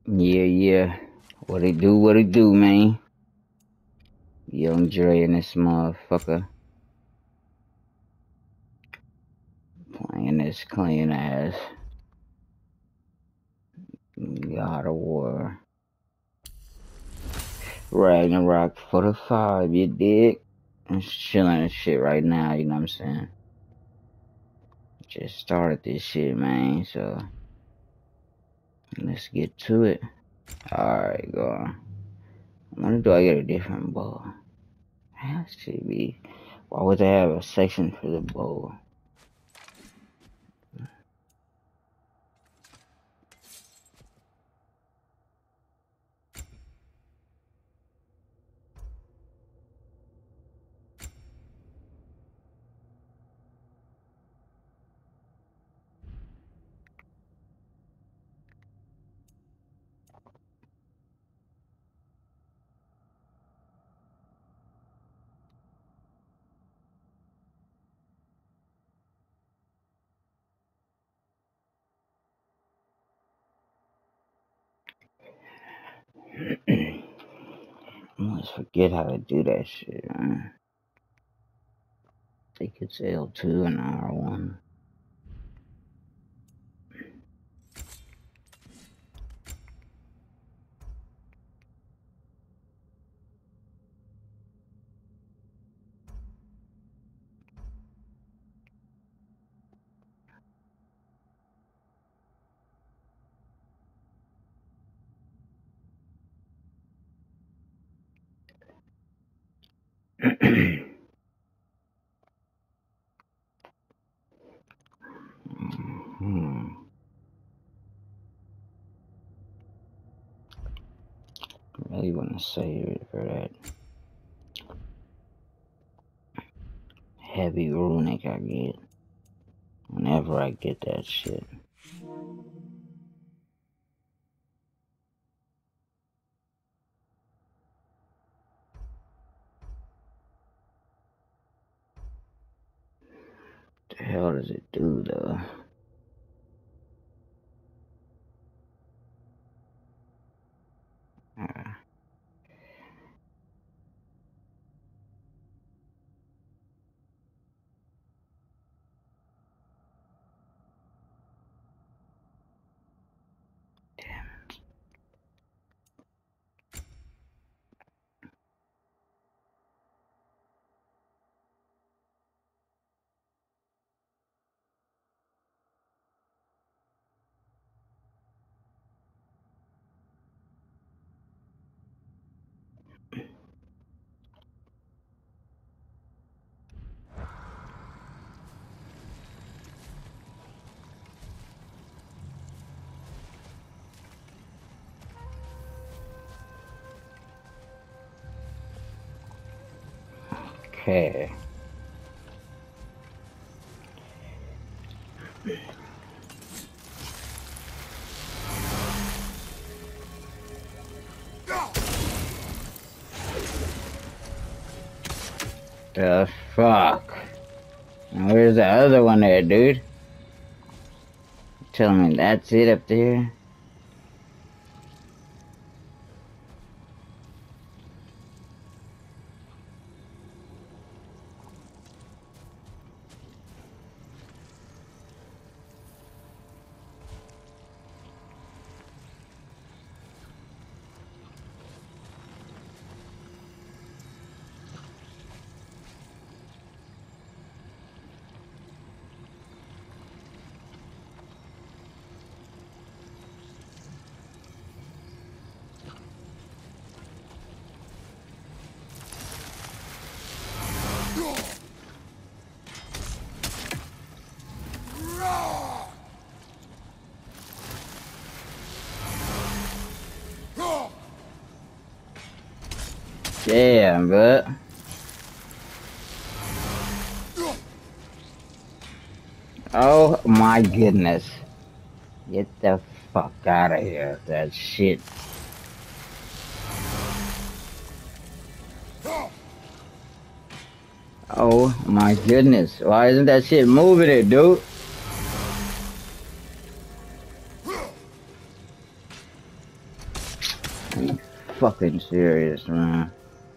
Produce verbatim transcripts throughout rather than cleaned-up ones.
Yeah, yeah. What it do, what it do, man? Young Dre and this motherfucker playing this clean ass God of War. Ragnarok for the five, you dig? I'm just chilling and shit right now, you know what I'm saying? Just started this shit, man, so let's get to it. Alright, go on. When do I get a different bow? That should be. Why would they have a section for the bow? I almost forget how to do that shit, man. I think it's L two and R one. hmm. I really want to save it for that heavy runic I get whenever I get that shit. What the hell does it do though? Uh, okay. The fuck? Now where's the other one there, dude? You telling me that's it up there? Damn, but oh my goodness. Get the fuck out of here with that shit. Oh my goodness. Why isn't that shit moving it, dude? Be fucking serious, man.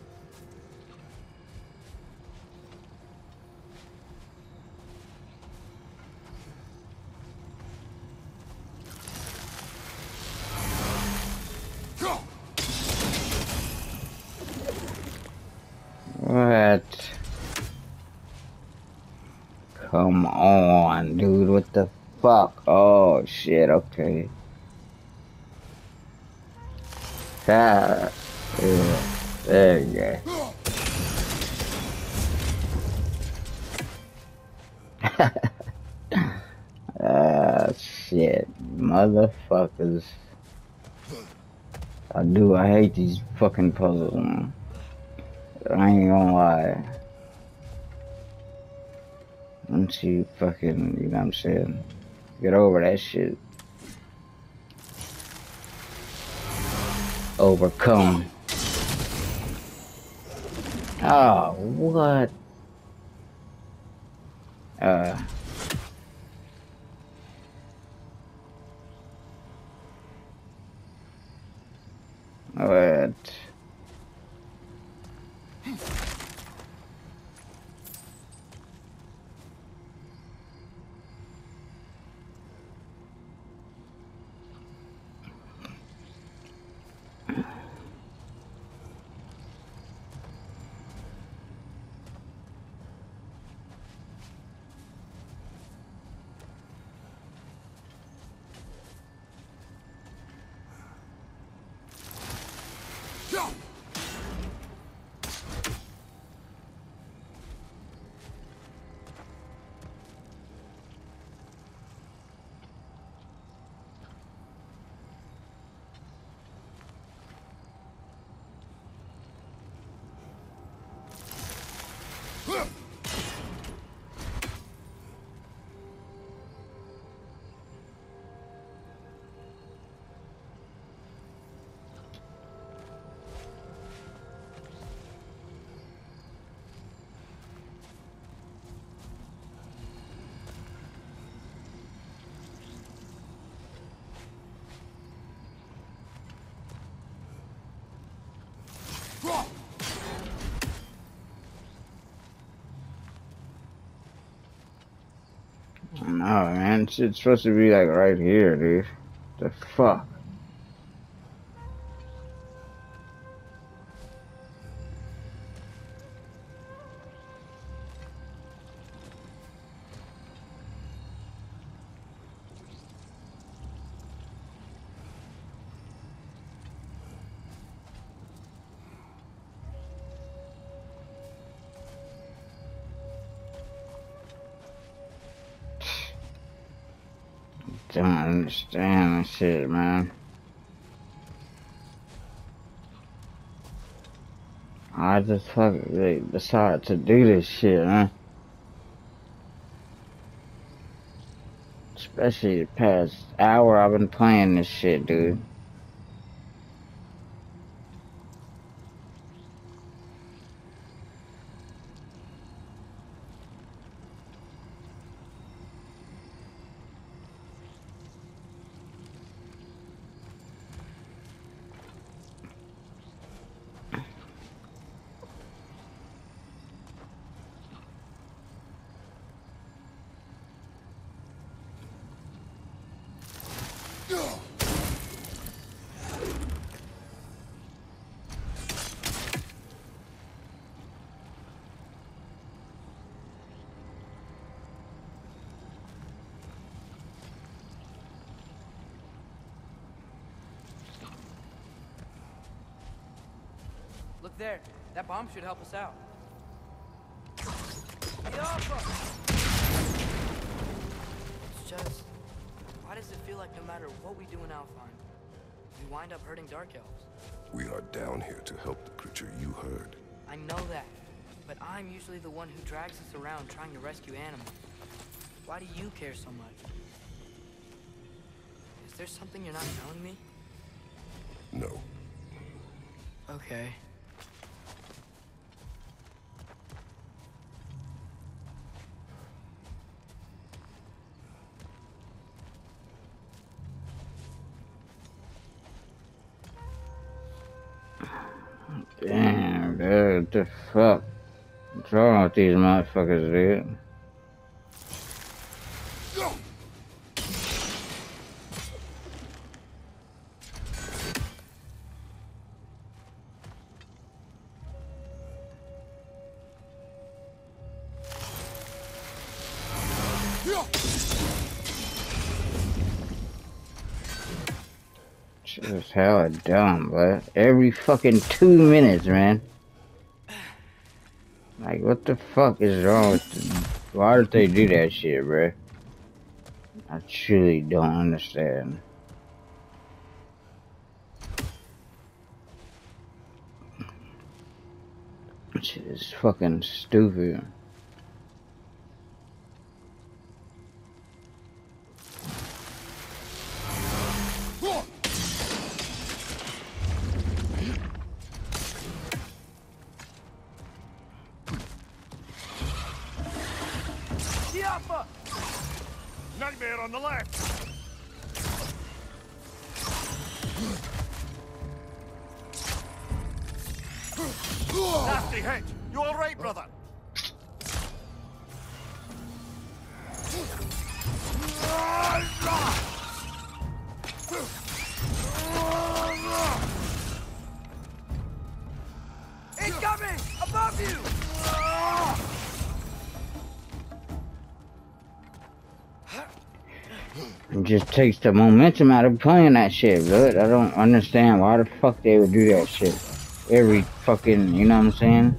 What? Come on, dude. What the fuck? Oh, shit. Okay. Ah, yeah. There you go. Ah, shit. Motherfuckers. I do. I hate these fucking puzzles, man. I ain't gonna lie. Once you fucking, you know what I'm saying? Get over that shit. Overcome. Oh, what? Uh. What? No, man. Shit's supposed to be like right here, dude. The fuck? Don't understand this shit, man. I just fucking decided to do this shit, man. Especially the past hour I've been playing this shit, dude. Look there. That bomb should help us out. It's just... why does it feel like no matter what we do in Alfheim, we wind up hurting Dark Elves? We are down here to help the creature you heard. I know that, but I'm usually the one who drags us around trying to rescue animals. Why do you care so much? Is there something you're not telling me? No. Okay. Dude, what the fuck? What's wrong with these motherfuckers, dude? Just hella dumb, but every fucking two minutes, man. Like, what the fuck is wrong with them? Why did they do that shit, bruh? I truly don't understand. Shit is fucking stupid. Nightmare on the left. Nasty hit. You all right, brother? Incoming! Above you! It just takes the momentum out of playing that shit, but I don't understand why the fuck they would do that shit. Every fucking, you know what I'm saying?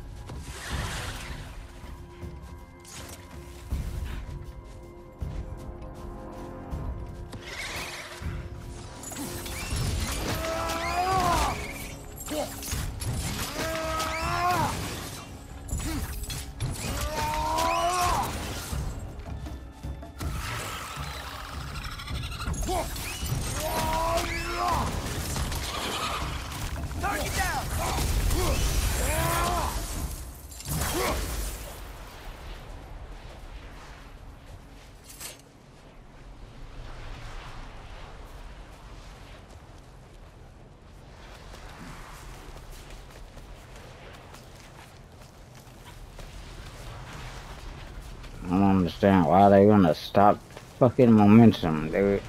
Target down! I don't understand why they gonna stop fucking momentum, dude.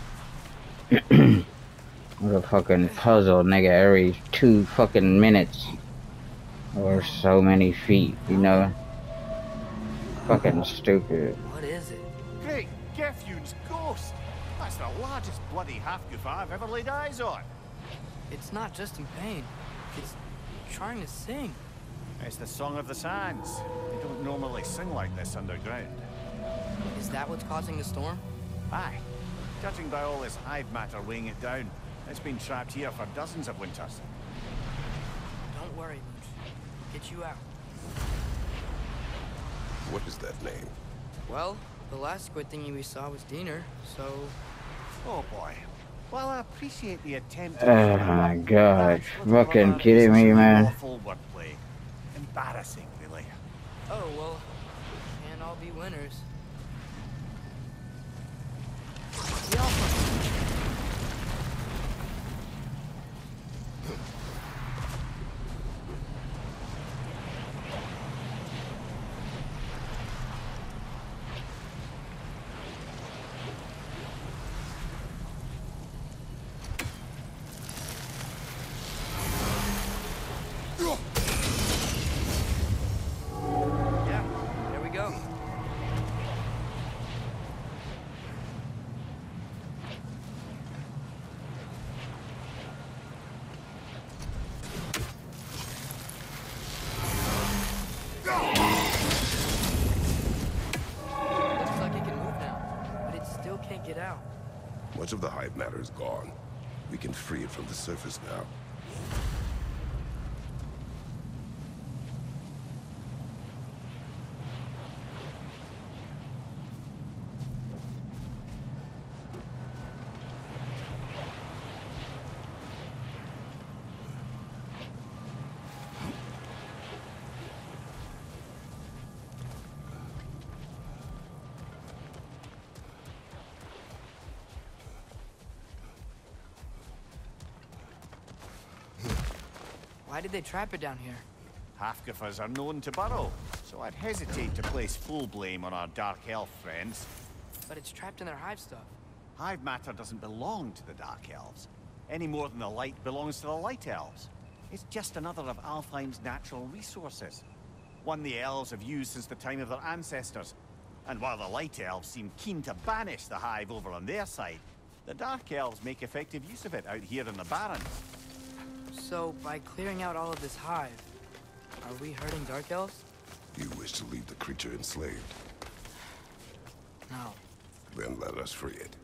What a fucking puzzle, nigga, every two fucking minutes. Or so many feet, you know? Fucking stupid. What is it? Great Gefyun's ghost. That's the largest bloody half-goof I've ever laid eyes on. It's not just in pain. It's trying to sing. It's the Song of the Sands. They don't normally sing like this underground. Is that what's causing the storm? Aye. Judging by all this hive matter weighing it down, it's been trapped here for dozens of winters. Don't worry, Mooch. Get you out. What is that name? Well, the last squid thingy we saw was Diener, so... Oh boy. Well, I appreciate the attempt. Oh my god. Fucking kidding me, man. Awful wordplay. Embarrassing, really. Oh, well, can't all be winners. The Alpha. Yeah, there we go. Looks like it can move now, but it still can't get out. Much of the hive matter is gone. We can free it from the surface now. Why did they trap it down here? Halfgriffers are known to burrow, so I'd hesitate to place full blame on our Dark Elf friends. But it's trapped in their hive stuff. Hive matter doesn't belong to the Dark Elves, any more than the light belongs to the Light Elves. It's just another of Alfheim's natural resources. One the elves have used since the time of their ancestors. And while the Light Elves seem keen to banish the hive over on their side, the Dark Elves make effective use of it out here in the Barrens. So, by clearing out all of this hive, are we hurting Dark Elves? You wish to leave the creature enslaved? No. Then let us free it.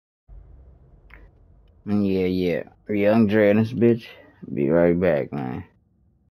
Yeah, yeah. Young Dre and this bitch. Be right back, man.